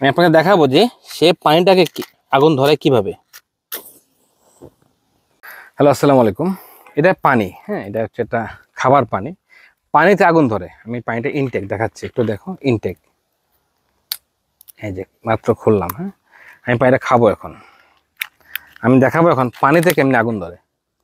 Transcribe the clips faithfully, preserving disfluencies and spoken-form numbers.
আমি আপনাকে দেখাবো যে সে পানিটাকে আগুন ধরে কিভাবে। হ্যালো, আসসালামু আলাইকুম। এটা পানি, হ্যাঁ, এটা হচ্ছে একটা খাবার পানি। পানিতে আগুন ধরে। আমি পানিটা ইনটেক দেখাচ্ছি, একটু দেখো ইনটেক। এই যে মাত্র খুললাম, হ্যাঁ, আমি পানিটা খাবো এখন। আমি দেখাবো এখন পানিতে কেমনি আগুন ধরে।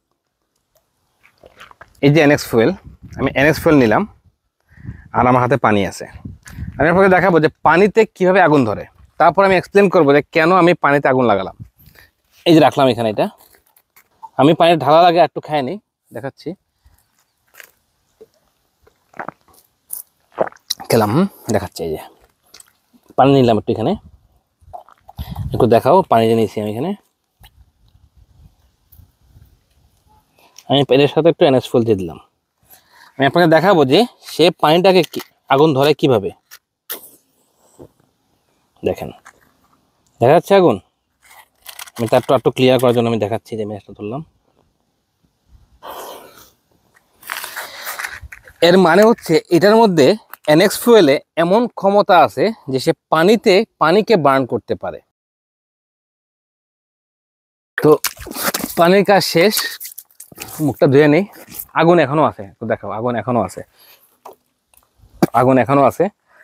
এই যে অ্যানেক্স ফুয়েল, আমি অ্যানেক্স ফুয়েল নিলাম আর আমার হাতে পানি আছে। আমি আপনাকে দেখাবো যে পানিতে কিভাবে আগুন ধরে। তারপর আমি এক্সপ্লেন করবো যে কেন আমি পানিতে আগুন লাগালাম। এই যে রাখলাম এখানে, এটা আমি পানির ঢালা লাগে একটু খাই নি, দেখাচ্ছি। খেলাম, দেখাচ্ছি। এই যে পানি নিলাম একটু, এখানে একটু দেখাও পানি যে নিয়েছি আমি এখানে। আমি এর সাথে একটু অ্যানেক্স ফুয়েল দিয়ে দিলাম। আমি আপনাকে দেখাবো যে সে পানিটাকে আগুন ধরে কিভাবে। দেখেন, দেখা যাচ্ছে আগুন। আমি তার একটু একটু ক্লিয়ার করার জন্য আমি দেখাচ্ছি যে ম্যাচটা ধরলাম। এর মানে হচ্ছে এটার মধ্যে অ্যানেক্স ফুয়েলে এমন ক্ষমতা আছে যে সে পানিতে পানিকে বার্ন করতে পারে। তো পানির কাজ শেষ, মুখটা ধুয়ে নেই। আগুন এখনো আছে, তো দেখাও আগুন এখনো আছে, আগুন এখনো আছে।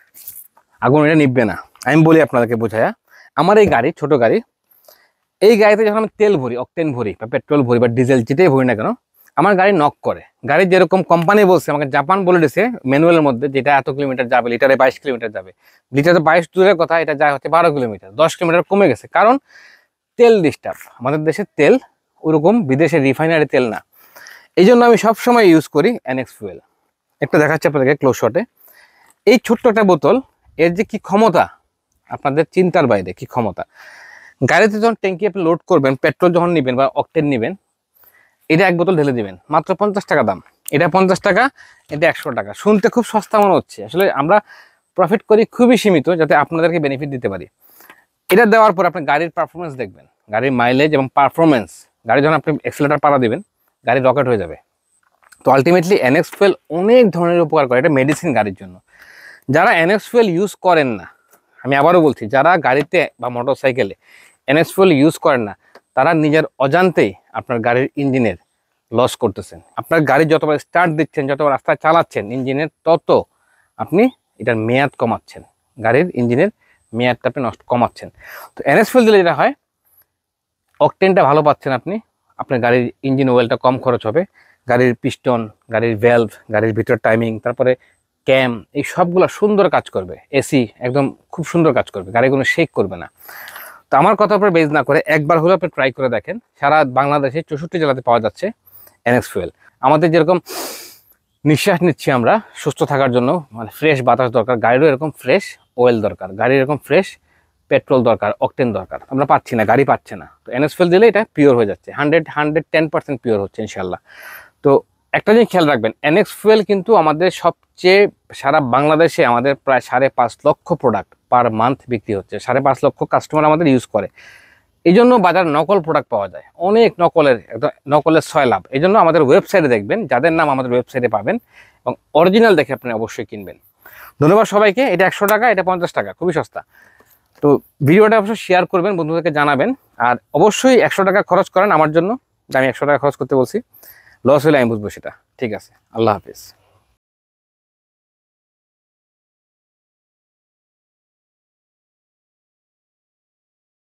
আগুন এটা নিববে না। আমি বলি আপনাদেরকে বোঝায়া, আমার এই গাড়ি, ছোট গাড়ি, এই গাড়িতে যখন আমি তেল ভরি, অকটেন ভরি বা পেট্রোল ভরি বা ডিজেল যেটাই ভরি না কেন, আমার গাড়ি নক করে। গাড়ি যেরকম কোম্পানি বলছে, আমাকে জাপান বলে দিয়েছে ম্যানুয়ালের মধ্যে, যেটা এত কিলোমিটার যাবে, লিটারে বাইশ কিলোমিটার যাবে। লিটারে বাইশ দূরের কথা, এটা যায় হচ্ছে বারো কিলোমিটার, দশ কিলোমিটার কমে গেছে। কারণ তেল ডিস্টার্ব, আমাদের দেশের তেল ওরকম বিদেশের রিফাইনারি তেল না। এই জন্য আমি সবসময় ইউজ করি অ্যানেক্স ফুয়েল। একটা দেখাচ্ছি আপনাদেরকে ক্লোজ শটে। এই ছোট্ট একটা বোতল, এর যে কি ক্ষমতা আপনাদের চিন্তার বাইরে, কি ক্ষমতা। গাড়িতে যখন ট্যাঙ্কি আপনি লোড করবেন, পেট্রোল যখন নেবেন বা অকটেন নেবেন, এটা এক বোতল ঢেলে দিবেন, মাত্র পঞ্চাশ টাকা দাম। এটা পঞ্চাশ টাকা, এটা একশো টাকা। শুনতে খুব সস্তা মনে হচ্ছে, আসলে আমরা প্রফিট করি খুবই সীমিত, যাতে আপনাদেরকে বেনিফিট দিতে পারি। এটা দেওয়ার পর আপনি গাড়ির পারফরমেন্স দেখবেন, গাড়ির মাইলেজ এবং পারফরমেন্স। গাড়ি যখন আপনি এক্সেলেটার পাড়া দিবেন, গাড়ি রকেট হয়ে যাবে। তো আলটিমেটলি অ্যানেক্স ফুয়েল অনেক ধরনের উপকার করে। এটা মেডিসিন গাড়ির জন্য। যারা অ্যানেক্স ফুয়েল ইউজ করেন না, আমি আবারও বলছি, যারা গাড়িতে বা মোটর সাইকেলে অ্যানেক্স ফুয়েল ইউজ করেন না, তারা নিজের অজান্তেই আপনার গাড়ির ইঞ্জিনের লস করতেছেন। আপনার গাড়ি যতবার স্টার্ট দিচ্ছেন, যতবার রাস্তায় চালাচ্ছেন ইঞ্জিনের, তত আপনি এটার মেয়াদ কমাচ্ছেন, গাড়ির ইঞ্জিনের মেয়াদটা আপনি নষ্ট কমাচ্ছেন। তো অ্যানেক্স ফুয়েল দিলে যেটা হয়, অকটেনটা ভালো পাচ্ছেন আপনি, আপনার গাড়ির ইঞ্জিন অয়েলটা কম খরচ হবে, গাড়ির পিস্টন, গাড়ির ভ্যালভ, গাড়ির ভিতর টাইমিং, তারপরে ক্যাম, এই সবগুলো সুন্দর কাজ করবে। এসি একদম খুব সুন্দর কাজ করবে, গাড়ি কোনো শেক করবে না। তো আমার কথার উপর বেজ না করে একবার হলেও আপনি ট্রাই করে দেখেন। সারা বাংলাদেশে চৌষট্টি জেলাতে পাওয়া যাচ্ছে অ্যানেক্স ফুয়েল। আমাদের যেরকম নিঃশ্বাস নিচ্ছি আমরা সুস্থ থাকার জন্য, মানে ফ্রেশ বাতাস দরকার, গাড়িরও এরকম ফ্রেশ অয়েল দরকার, গাড়ির এরকম ফ্রেশ পেট্রোল দরকার, অকটেন দরকার। আমরা পাচ্ছি না, গাড়ি পাচ্ছে না। তো অ্যানেক্স ফুয়েল দিলে এটা পিওর হয়ে যাচ্ছে, hundred hundred ten percent pure হচ্ছে ইনশাল্লাহ। তো একটা জিনিস খেয়াল রাখবেন, অ্যানেক্স ফুয়েল কিন্তু আমাদের সবচেয়ে, সারা বাংলাদেশে আমাদের প্রায় সাড়ে পাঁচ লক্ষ প্রোডাক্ট পার মান্থ বিক্রি হচ্ছে। সাড়ে পাঁচ লক্ষ কাস্টমার আমাদের ইউজ করে। এই জন্য বাজার নকল প্রোডাক্ট পাওয়া যায়, অনেক নকলের, একদম নকলের ছয় লাভ। এই জন্য আমাদের ওয়েবসাইটে দেখবেন, যাদের নাম আমাদের ওয়েবসাইটে পাবেন, এবং অরিজিনাল দেখে আপনি অবশ্যই কিনবেন। ধন্যবাদ সবাইকে। এটা একশো টাকা, এটা পঞ্চাশ টাকা, খুবই সস্তা। তো ভিডিওটা অবশ্যই শেয়ার করবেন, বন্ধুদেরকে জানাবেন। আর অবশ্যই একশো টাকা খরচ করেন আমার জন্য, আমি একশো টাকা খরচ করতে বলছি। লস হলে আমি বুঝবো সেটা। ঠিক আছে, আল্লাহ হাফিজ।